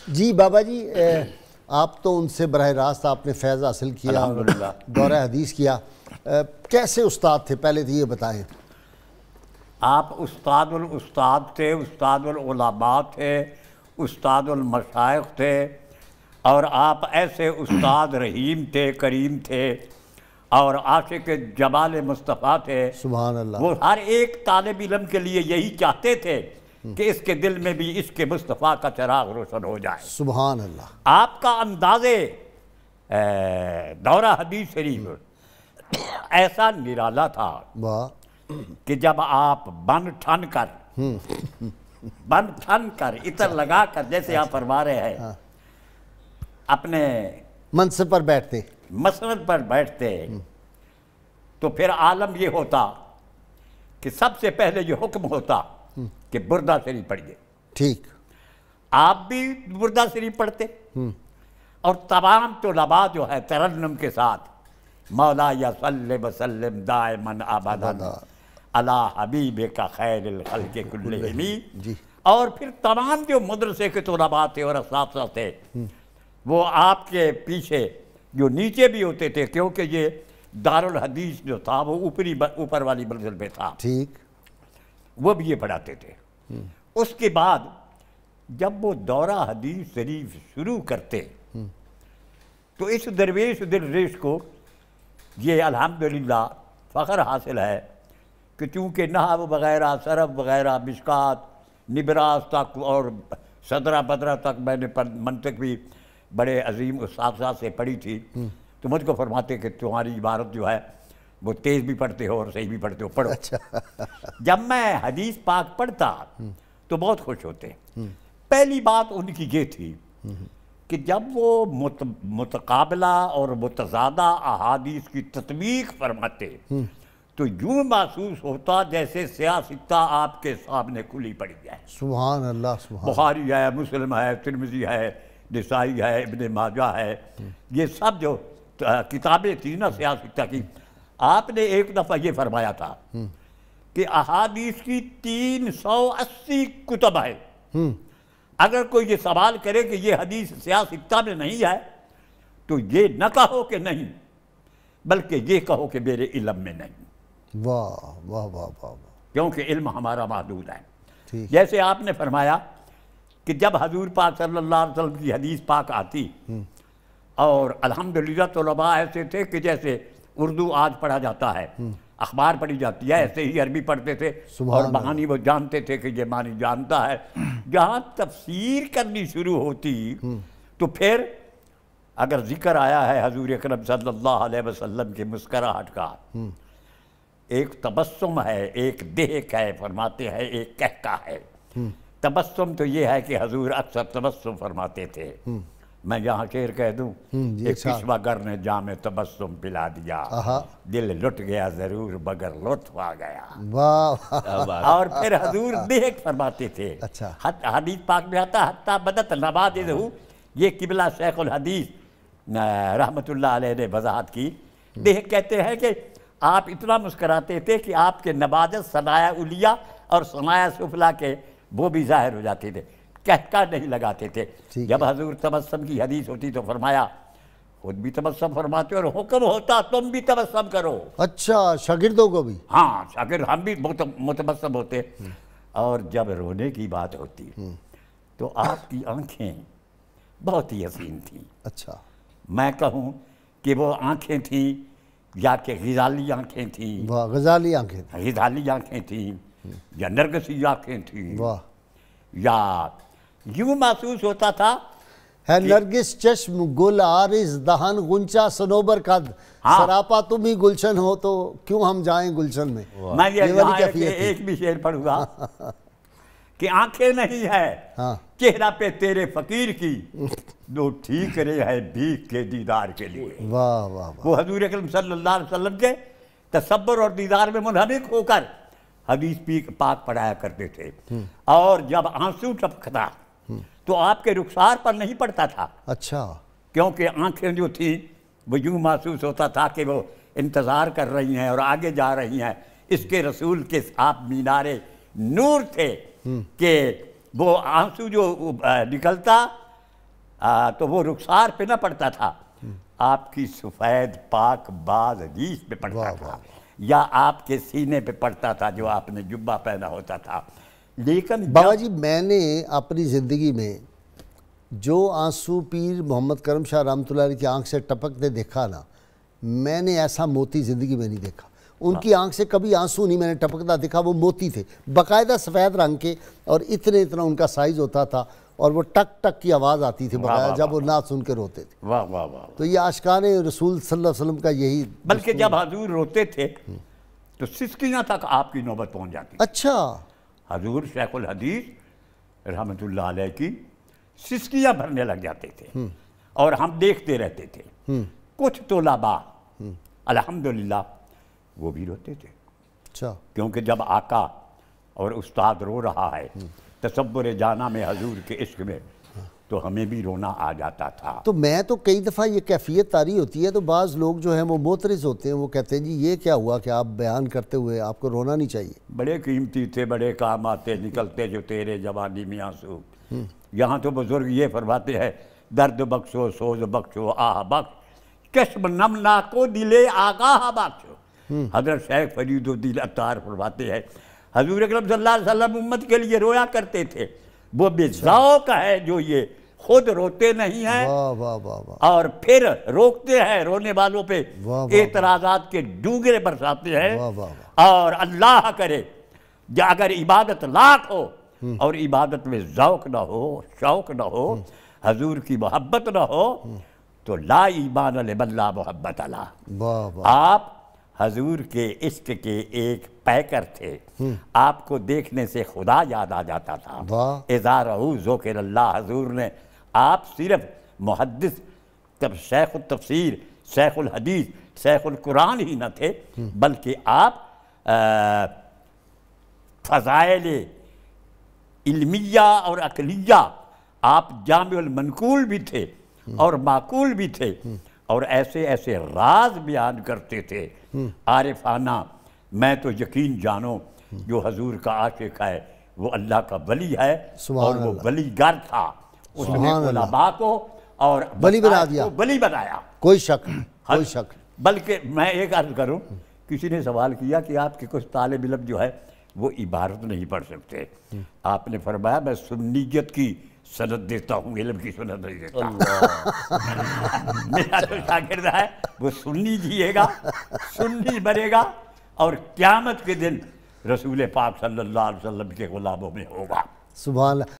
جی بابا جی، آپ تو ان سے براہ راست آپ نے فیض حاصل کیا، الحمدللہ دورہ حدیث کیا، کیسے استاد تھے پہلے تو یہ بتائیں؟ آپ استاد الاستاد تھے، استاد العلماء تھے، استاد المشائخ تھے، اور آپ ایسے استاد رحیم تھے، کریم تھے، اور عاشق جمال مصطفیٰ تھے۔ سبحان اللہ۔ وہ ہر ایک طالب علم کے لیے یہی چاہتے تھے کہ اس کے دل میں بھی عشق مصطفیٰ کا چراغ روشن ہو جائے۔ سبحان اللہ۔ آپ کا انداز دورہ حدیث شریف ایسا نرالا تھا واہ۔ کہ جب آپ بن ٹھن کر عطر لگا کر، جیسے آپ فرما رہے ہیں، اپنے منصب پر بیٹھتے، مسند پر بیٹھتے، تو پھر عالم یہ ہوتا کہ سب سے پہلے یہ حکم ہوتا کہ بردہ شریف پڑھیے۔ ٹھیک۔ آپ بھی بردہ شریف پڑھتے، اور تمام طلباء جو ہے ترنم کے ساتھ مولا یا صلی وسلم دائماً ابداً علی حبیبک خیر الخلق کلہم، جی۔ اور پھر تمام جو مدرسے کے طلباء تھے اور اساتذہ تھے وہ آپ کے پیچھے جو نیچے بھی ہوتے تھے، کیونکہ یہ دارالحدیث جو تھا وہ اوپر والی منزل پہ تھا، ٹھیک، وہ بھی یہ پڑھاتے تھے۔ اس کے بعد جب وہ دورہ حدیث شریف شروع کرتے تو اس درویش درویش کو یہ الحمدللہ فخر حاصل ہے کہ چونکہ نحو وغیرہ، صرف وغیرہ، مشکات، نبراس تک اور صدرہ بدرہ تک میں نے منطق بھی بڑے عظیم اساتذہ سے پڑھی تھی، تو مجھ کو فرماتے کہ تمہاری عبارت جو ہے وہ تیز بھی پڑھتے ہو اور صحیح بھی پڑھتے ہو، پڑھو۔ جب میں حدیث پاک پڑھتا تو بہت خوش ہوتے۔ پہلی بات ان کی یہ تھی کہ جب وہ متقابلہ اور متضادہ احادیث کی تطبیق فرماتے تو یوں محسوس ہوتا جیسے سیاستہ آپ کے سامنے کھلی پڑی ہے۔ سبحان اللہ، سبحان۔ بخاری ہے، مسلم ہے، ترمذی ہے، نسائی ہے، ابن ماجہ ہے، یہ سب جو کتابیں تھیں نا سیاستہ کی، آپ نے ایک دفعہ یہ فرمایا تھا کہ احادیث کی 380 کتب ہے، اگر کوئی یہ سوال کرے کہ یہ حدیث سیاستہ میں نہیں ہے تو یہ نہ کہو کہ نہیں، بلکہ یہ کہو کہ میرے علم میں نہیں۔ واہ واہ واہ واہ، کیونکہ علم ہمارا محدود ہے۔ ٹھیک۔ جیسے آپ نے فرمایا کہ جب حضور پاک صلی اللہ علیہ وسلم کی حدیث پاک آتی اور الحمدللہ طلباء ایسے تھے کہ جیسے اردو آج پڑھا جاتا ہے، اخبار پڑھی جاتی ہے، ایسے ہی عربی پڑھتے تھے، اور معانی وہ جانتے تھے کہ یہ معنی جانتا ہے۔ جہاں تفسیر کرنی شروع ہوتی تو پھر اگر ذکر آیا ہے حضور اکرم صلی اللہ علیہ وسلم کی مسکراہٹ کا، ایک تبسم ہے، ایک دہک ہے، فرماتے ہیں ایک کہکا ہے۔ تبسم تو یہ ہے کہ حضور اکثر تبسم فرماتے تھے۔ میں یہاں شعر کہہ دوں، ایک پشوا گر نے جام تبسم پلا دیا، دل لٹ گیا ضرور مگر لطف آ گیا۔ واہ۔ اور پھر حضور دہک فرماتے تھے۔ حدیث پاک میں آتا حتی بدت نوادذہ، یہ قبلہ شیخ الحدیث رحمت اللہ علیہ نے وضاحت کی۔ دہک کہتے ہیں کہ آپ اتنا مسکراتے تھے کہ آپ کے نباجت ثنایا علیہ اور ثنایا سفلا کے وہ بھی ظاہر ہو جاتے تھے، کہکا نہیں لگاتے تھے۔ جب حضور تبسم کی حدیث ہوتی تو فرمایا خود بھی تبسم فرماتے اور حکم ہوتا تم بھی تبسم کرو۔ اچھا، شاگردوں کو بھی؟ ہاں، شاگرد ہم بھی متبسم ہوتے۔ اور جب رونے کی بات ہوتی تو آپ کی آنکھیں بہت ہی حسین تھیں۔ اچھا، میں کہوں کہ وہ آنکھیں تھیں یا کہ غزالی آنکھیں تھیں، واہ، غزالی آنکھیں تھیں، غزالی آنکھیں تھیں یا نرگسی آنکھیں تھیں، واہ، یا یوں محسوس ہوتا تھا ہے نرگس چشم گل عارض دہن غنچہ صنوبر قد، سراپا تم ہی گلشن ہو تو کیوں ہم جائیں گلشن میں۔ میں یہاں ایک بھی شعر پڑھوں گا کہ آنکھیں نہیں ہے چہرہ پہ تیرے فقیر کی، جو ٹھیک رہے ہے بھیک کے دیدار کے لیے۔ واہ واہ، وہ حضور اکرم صلی اللہ علیہ وسلم کے تصور اور دیدار میں منہمک ہو کر حدیث پاک پڑھایا کرتے تھے، اور جب آنسو ٹپکتا تو آپ کے رخسار پر نہیں پڑتا تھا۔ اچھا، کیونکہ آنکھیں جو تھیں وہ یوں محسوس ہوتا تھا کہ وہ انتظار کر رہی ہیں اور آگے جا رہی ہیں۔ اس کے رسول کے آپ مینار نور تھے کہ وہ آنسو جو نکلتا تو وہ رخسار پہ نہ پڑتا تھا، آپ کی سفید پاک باز حدیث پہ پڑتا تھا، یا آپ کے سینے پہ پڑتا تھا جو آپ نے جبہ پہنا ہوتا تھا۔ لیکن بابا جی میں نے اپنی زندگی میں جو آنسو پیر محمد کرم شاہ رحمۃ اللہ علیہ کی آنکھ سے ٹپکتے دیکھا نا، میں نے ایسا موتی زندگی میں نہیں دیکھا۔ ان کی آنکھ سے کبھی آنسو نہیں میں نے ٹپکتا دیکھا، وہ موتی تھے باقاعدہ سفید رنگ کے، اور اتنا ان کا سائز ہوتا تھا، اور وہ ٹک ٹک کی آواز آتی تھی باقاعدہ جب وہ نعت سن کے روتے تھے۔ واہ واہ واہ۔ تو یہ عاشقان رسول صلی اللہ علیہ وسلم کا یہی، بلکہ جب حضور روتے تھے تو سسکیاں تک آپ کی نوبت پہنچ جاتی۔ اچھا، حضور شیخ الحدیث رحمۃ اللہ علیہ کی سسکیاں بھرنے لگ جاتے تھے، اور ہم دیکھتے رہتے تھے۔ کچھ طلباء الحمدللہ وہ بھی روتے تھے، اچھا، کیونکہ جب آقا اور استاد رو رہا ہے تصور جانا میں حضور کے عشق میں، تو ہمیں بھی رونا آ جاتا تھا۔ تو میں تو کئی دفعہ یہ کیفیت طاری ہوتی ہے تو بعض لوگ جو ہیں وہ معترض ہوتے ہیں، وہ کہتے ہیں جی یہ کیا ہوا کہ آپ بیان کرتے ہوئے آپ کو رونا نہیں چاہیے؟ بڑے قیمتی تھے، بڑے کام آتے، نکلتے جو تیرے جوانی میں آنسو۔ یہاں تو بزرگ یہ فرماتے ہیں، درد بخشو سوز بخشو آہ بخش، کشم نمنا کو دلے آگاہ بخشو۔ حضرت شیخ فرید الدین عطار فرماتے ہیں حضور اکرم صلی اللہ علیہ وسلم امت کے لیے رویا کرتے تھے، وہ بے ذوق ہے جو یہ خود روتے نہیں ہیں اور پھر روکتے ہیں رونے والوں پہ، اعتراضات کے ڈونگرے برساتے ہیں۔ اور اللہ کرے اگر عبادت لاکھ ہو اور عبادت میں ذوق نہ ہو، شوق نہ ہو، حضور کی محبت نہ ہو، تو لا ایمان لمن لا محبت اللہ۔ آپ حضور کے عشق کے ایک پیکر تھے، آپ کو دیکھنے سے خدا یاد آ جاتا تھا۔ اذا رہو ذکر اللہ، حضور نے آپ صرف محدث، تب شیخ التفسیر، شیخ الحدیث، شیخ القرآن ہی نہ تھے، بلکہ آپ فضائل علمیہ اور عقلیہ، آپ جامع المنقول بھی تھے اور معقول بھی تھے، اور ایسے ایسے راز بیان کرتے تھے عارفانہ۔ میں تو یقین جانو جو حضور کا عاشق ہے وہ اللہ کا ولی ہے، اور وہ ولی گر تھا، اس نے علماء کو اور ولی بنا دیا، ولی بنایا، کوئی شک کوئی شک۔ بلکہ میں ایک عرض کروں، کسی نے سوال کیا کہ آپ کے کچھ طالب علم جو ہے وہ عبارت نہیں پڑھ سکتے، آپ نے فرمایا میں سنیت کی سند دیتا ہوں، علم کی سند نہیں دیتا۔ میرا جو شاگرد ہے وہ سنی جیے گا، سنی بنے گا، اور قیامت کے دن رسول پاک صلی اللہ علیہ وسلم کے غلاموں میں ہوگا۔ سبحان اللہ۔